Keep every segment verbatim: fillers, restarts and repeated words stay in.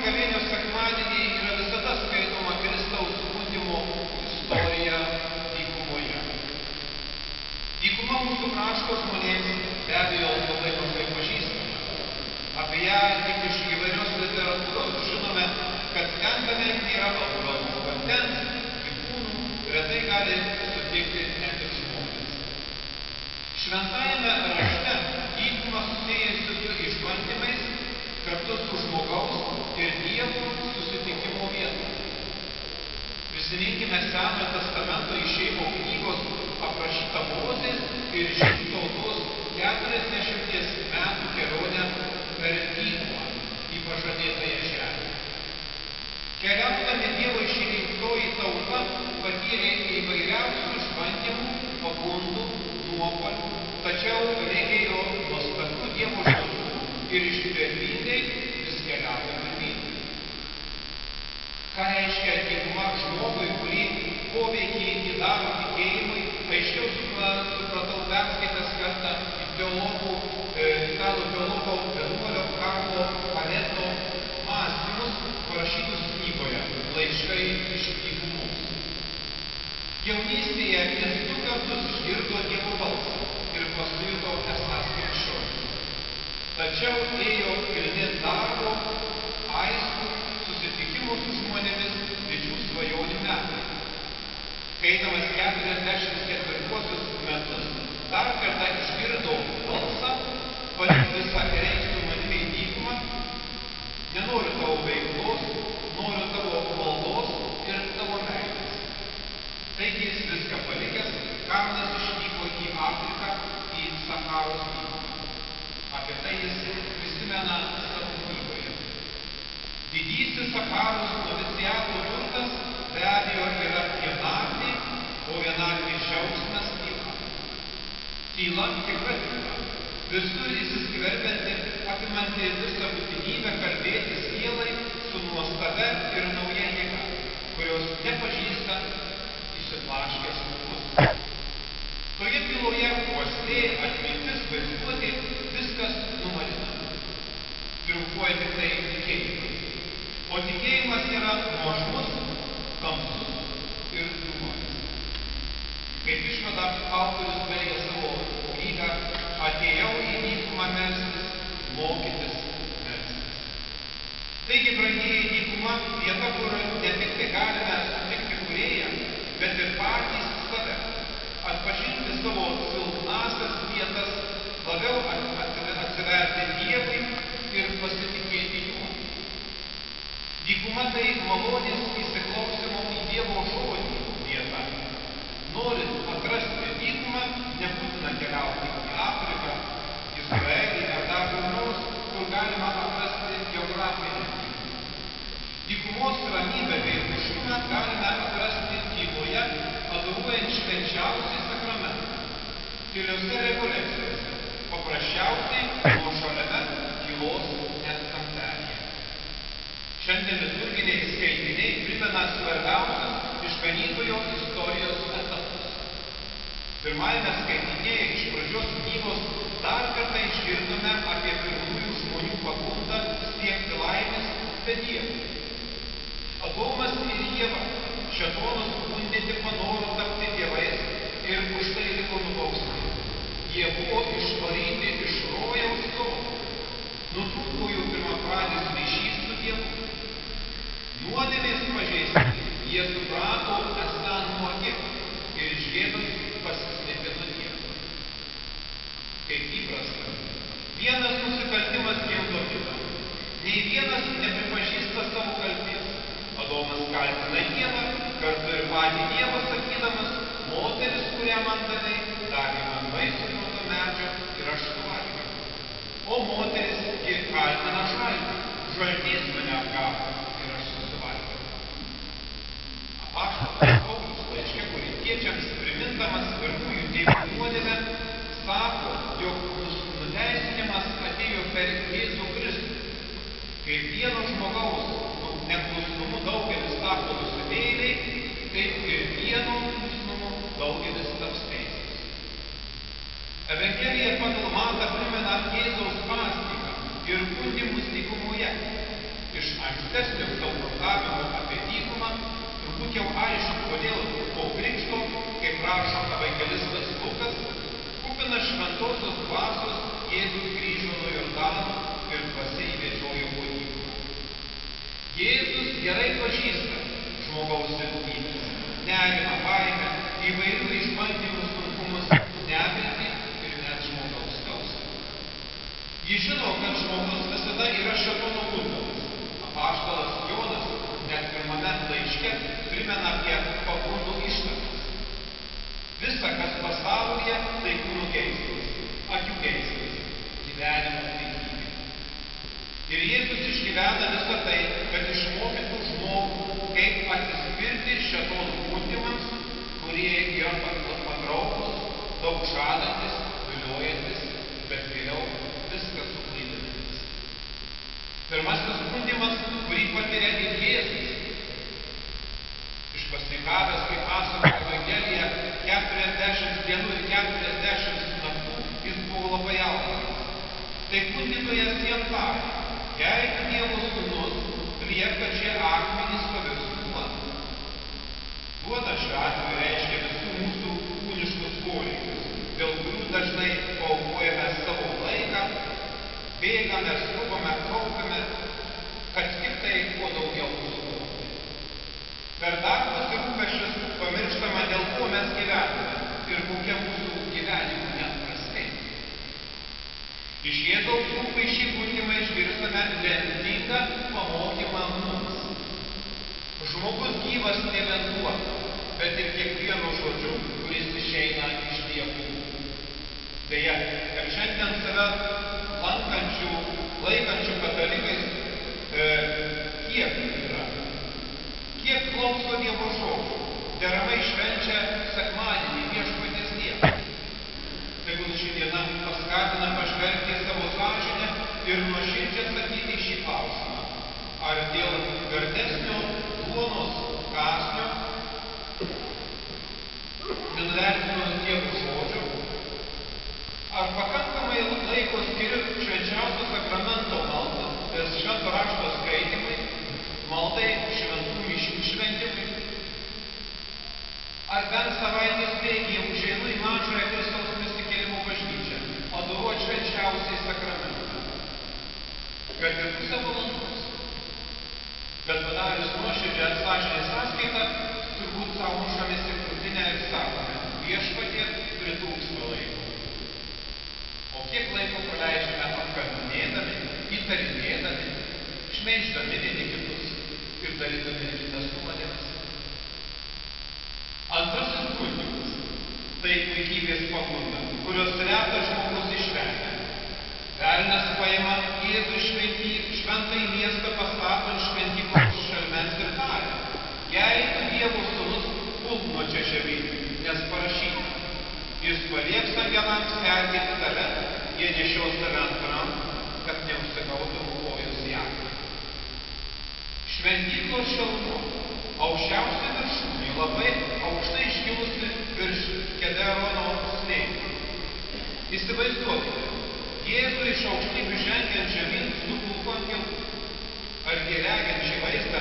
gavėnios sekmadienį yra visada skaitoma Kristaus skundimo istorija dykumoje. Dykuma mūsų krašto žmonėms be abejo labai mažai pažįstama. Apie ją tik iš įvairios literatūros žinome, kad ten beveik nėra augalų vandens, gyvūnų, retai gali sutikti net ir žmonės. Šventajame rašte dykuma susijusi su išbandymais kartu su žmogaus ir Dievo susitikimo vieta. Prisiminkime Senojo testamento Išėjimo knygos aprašytą Mozės ir žydų tautos keturiasdešimties metų kelionę per dykumą į pažadėtąją žemę. Keliaudami Dievo išrinktoji tauta patyrė įvairiausių išbandymų, pagundų, nuopuolių, tačiau regėjo nuostabių Dievo ženklų ir ištvermingai vis keliavo pirmyn. Ką reiškia dykuma žmogui, kurį poveikį įdaro tikėjimui, aiškiau supratau perskaitęs kartą teologų, italų teologo vienuolio Karlo Paleto mąstymus, parašytus knygoje Laiškai iš dykumos. Jaunystėje jis du kartus išgirdo Dievo balsą ir pasijuto esąs krikščionis. Tačiau ėjo pilni darbo, aistrų, susitikimų su žmonėmis, didžių svajonių metai. Eidamas keturiasdešimt ketvirtuosius metus dar kartą išgirdo balsą, palik visą ir eik su manimi į dykumą, nenoriu tavo veiklos, noriu tavo maldos ir tavo meilės. Taigi jis viską palikęs, Karlas išvyko į Afriką, į Sacharos dykumą. Apie tai jis prisimena savo knygoje. Didysis Sacharos noviciato turtas be abejo yra vienatvė, o vienatvė džiaugsmas tyla. Tyla tikra tyla, visur įsiskverbianti, apimanti visą būtinybę kalbėti sielai su nuostabia ir nauja jėga, kurios nepažįsta išsiblaškęs žmogus. Toje tyloje uoslė, atmintis, vaizduotė, viskas numarinama. Triumfuoja tik tai tikėjimas. O tikėjimas yra nuožmus, tamsus ir dūmojas. Kaip išvada, autorius baigia savo knygą Atėjau į dykumą melstis, mokytis melstis. Taigi, brangieji, dykuma vieta, kur ne tik tai galime sutikti kūrėją, bet ir patys save, atpažinti savo silpnasias vietas, labiau atsiverti Dievui ir pasitikėti juo. Dykuma tai malonės įsiklausimo į Dievo žodį vieta. Norint atrasti dykumą, nebūtina keliauti į Afriką, Izraelį ar dar kur nors, kur galima atrasti geografinę dykumą. Dykumos ramybę bei tuštumą galime atrasti tyloje, adoruojant švenčiausią sakramentą, tyliose rekolekcijose, paprasčiausiai nuošaliame tylos net kampelyje. Šiandien liturginiai skaitiniai primena svarbiausius išganytojo istorijos etapus. Pirmajame skaitinėje iš pradžios knygos dar kartą išgirdome apie pirmųjų žmonių pagundą siekti laimės be Dievo. Adomas ir Ieva šėtono skundyti panoro tapti dievais ir už tai liko nubausti. Jie buvo išvaryti iš rojaus sodo. Nutrūko jų pirmapradis ryšys su Dievu. Nuodėmės pažeisti, jie suprato esą nuogi ir išgėdus pasislėpė nuo Dievo. Kaip įprasta, vienas nusikaltimas gimdo kitą. Nei vienas nepripažįsta savo kaltės. Adomas kaltina Dievą, kartu ir patį Dievą sakydamas, moteris, kurią man davei, davė man vaisių nuo to medžio ir aš suvalgiau. O moteris ji kaltina žaltį, žaltys mane apgavo. Apaštalas Paulius laiške korintiečiams primindamas pirmųjų tėvų nuodėmę sako, jog nuteisinimas atėjo per Jėzų Kristų. Kaip vieno žmogaus neklusnumu daugelis tapo nusidėjėliai, taip ir vieno klusnumu daugelis taps teisūs. Evangelija pagal Matą primena Jėzaus paslaugą ir gundymus dykumoje. iš ankstesnio samprotavimo apie dykumą turbūt jau aišku, kodėl po krikšto, kaip rašo evangelistas Lukas, kupinas šventosios dvasios Jėzus grįžo nuo Jordano ir dvasia įvedžiojo po dykumą. Jėzus gerai pažįsta žmogaus silpnybes, nerimą, baimę, įvairių išbandymų sunkumus, neviltį ir net žmogaus skausmą. Jis žino, kad žmogus visada yra šėtono gundomas. Apaštalas Jonas net pirmame laiške primena apie pagundų ištakas. Visa, kas pasaulyje, tai kūno geismas, akių geismas, gyvenimo taikybė. Ir Jėzus išgyvena visą tai, kad išmokytų žmogų, kaip atsispirti šėtono gundymams, kurie yra patrauklūs, daug žadantis, viliojantis, bet vėliau viskas suklaidinantis. Pirmasis gundymas, kurį patiria ir Jėzus. Išpasnikavęs, kaip pasako Evangelija, keturiasdešimt dienų ir keturiasdešimt naktų jis buvo labai alkanas. Tai gundytojas jam tarė, jeigu Dievo sūnus, liek, kad šie akmenys pavirstų duona. Duona šiuo atveju reiškia visų mūsų kūniškus poreikius, dėl kurių dažnai paaukojame savo laiką, bėgame, skubame, kaupiame, kad tik tai kuo daugiau sugauti. Per darbus ir rūpesčius pamirštama, dėl ko mes gyvename ir kokia mūsų gyvenimo net prasmė. Iš Jėzaus lūpų į šį gundymą išgirstame lemtingą pamokymą mums. Žmogus gyvas ne vien tuo, bet ir kiekvienu žodžiu, kuris išeina iš Dievo. Deja, kad šiandien save lankančių, laikančių katalikais e, kiek yra. Kiek klauso Dievo žodžių, deramai švenčia sekmadienį Viešpaties dieną. Tegul ši diena paskatina pažvelgti į savo sąžinę ir nuoširdžiai atsakyti į šį klausimą. Ar dėl gardesnio duonos kąsnio nenuvertinu Dievo žodžio, ar pakankamai laiko skiriu švenčiausio sakramento maldą, švento rašto skaitimui, maldai šventų mišių šventimui. Ar bent savaitės bėgyje užeinu į mažąją Kristaus prisikėlimo bažnyčią, adoruoti švenčiausiai sakramentą. Kad ir pusę valandos. Bet padarius nuoširdžią sąžinės sąskaitą, turbūt savo mušamės į krūtinę ir sakome, Viešpatie pritrūksta laiko. O kiek laiko praleidžiame apkalbinėdami, įtarinėdami, šmeiždami vieni kitus ir darydami kitas nuodėmes. Antrasis gundymas – tai puikybės pagunda, kurios retas žmogus išvengia. Velnias paima Jėzų šventąjį miestą, pastato ant šventyklos šelmens ir taria, jeigu Dievo sūnus, pulk nuo čia žemyn, nes parašyta, jis palieps angelams sergėti tave, jie nešios tave ant rankų, kad neužsigautų kojos į akmenį. Šventyklos šalmo, aukščiausia viršūnė, labai aukštai iškilusi virš Kederono slėnio. Įsivaizduokite, Jėzų iš aukštybių žengiant žemyn su pulku angelų. Argi regiant šį vaizdą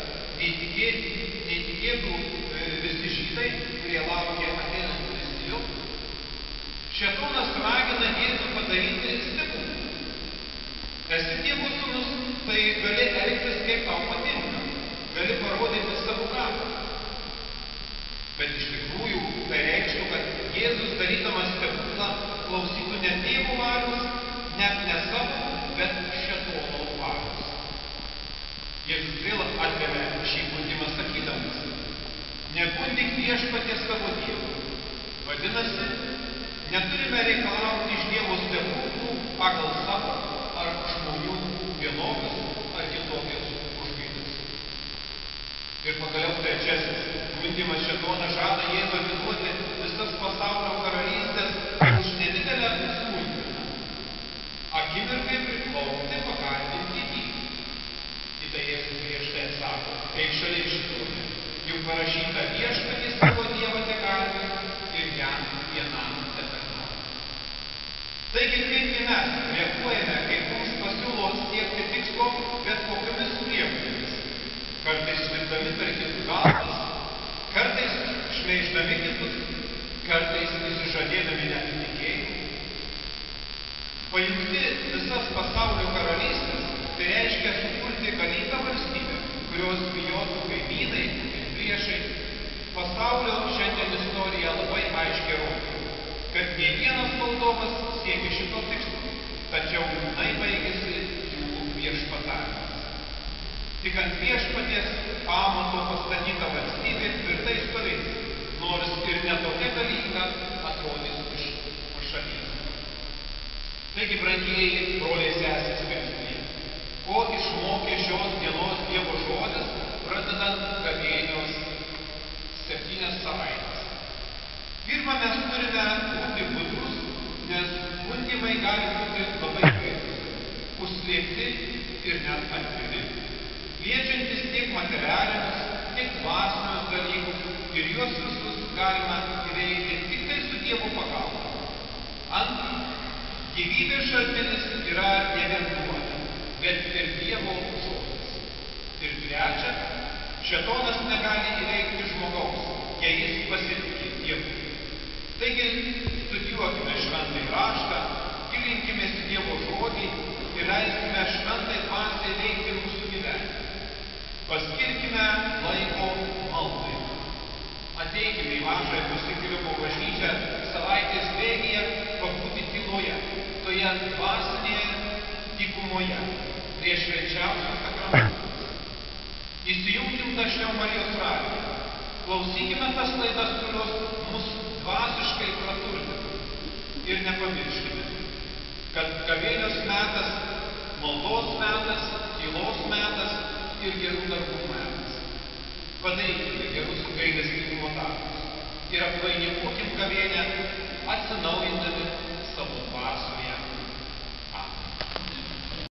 neįtikėtų visi žydai, kurie laukė ateinant Mesiju? Šėtonas ragina Jėzų padaryti stebuklą. Esi Dievo sūnus, tai gali elgtis kaip tau patinka, gali parodyti savo galią. Bet iš tikrųjų tai reikštų, kad Jėzus darydamas stebuklą klausytų ne Dievo valios, net ne savo, bet šėtono valios. Jėzus vėl atvėmė šį gundymą sakydamas, negundyk Viešpaties savo Dievo. Vadinasi, neturime reikalauti iš Dievo stebuklų pagal savo ar žmonių vienokius ar kitokius užgaidas. Ir pagaliau trečiasis gundymas šėtoną žada Jėzų atiduoti visas pasaulio karalystės už nedidelę smulkmeną. Akimirkai priklaupti, pagarbinti jį. Į tai Jėzus griežtai atsako, eik šalin šitoje, juk parašyta Viešpaties savo Dievą tegarbink ir jam vienam tetarnauti. Taigi, kaipgi mes reaguojame, kai mums pasiūloma siūlo siekti tikslo bet kokiomis priemonėmis, kartais slinkdami per kitų galvas, kartais šmeiždami kitus, kartais įsižadėdami netikėjimų. Pajungti visas pasaulio karalystės, tai reiškia sukurti galingą valstybę, kurios bijotų kaimynai ir priešai. Pasaulio šiandien istorija labai aiškiai rodo, kad nė vienas valdovas siekia šito tikslo, tačiau liūdnai baigėsi jų viešpatavimu. Tik ant viešpaties pamato pastatyta valstybė tvirtai stovės, nors ir netokia galinga atrodys iš pašalies. Taigi, brangieji broliai sesės Kristuje, ko išmokė šios dienos Dievo žodis, pradedant gavėnios septynias savaitės. Pirma, mes turime būti budrus, nes gundymai gali būti labai įvairūs, užslėpti ir net atviri, liečiantis tiek materialinius, tiek dvasinius dalykus, ir juos visus galima įveikti tik tai su Dievo pagalba. Antra, gyvybės šaltinis yra ne vien duona, bet ir Dievo žodis. Ir trečia, šėtonas negali įveikti žmogaus, jei jis pasitiki Dievu. Taigi, studijuokime šventąjį raštą, gilinkimės į Dievo žodį ir leiskime šventai dvasiai veikti mūsų gyvenimą. Paskirkime laiko maldai. Ateikime į mažąją Prisikėlimo bažnyčią savaitės bėgyje pabūti tyloje, toje dvasinėje dykumoje, prie švenčiausių sakramentų. Įsijungkim dažniau Marijos radiją. Klausykime tas laidas, kurios mus dvasiškai praturtina. Ir nepamirškime, kad gavėnios metas, maldos metas, tylos metas ir gerų darbų metas. Padarykime gerus gailestingumo darbus ir apvainikuokim gavėnę atsinaujinę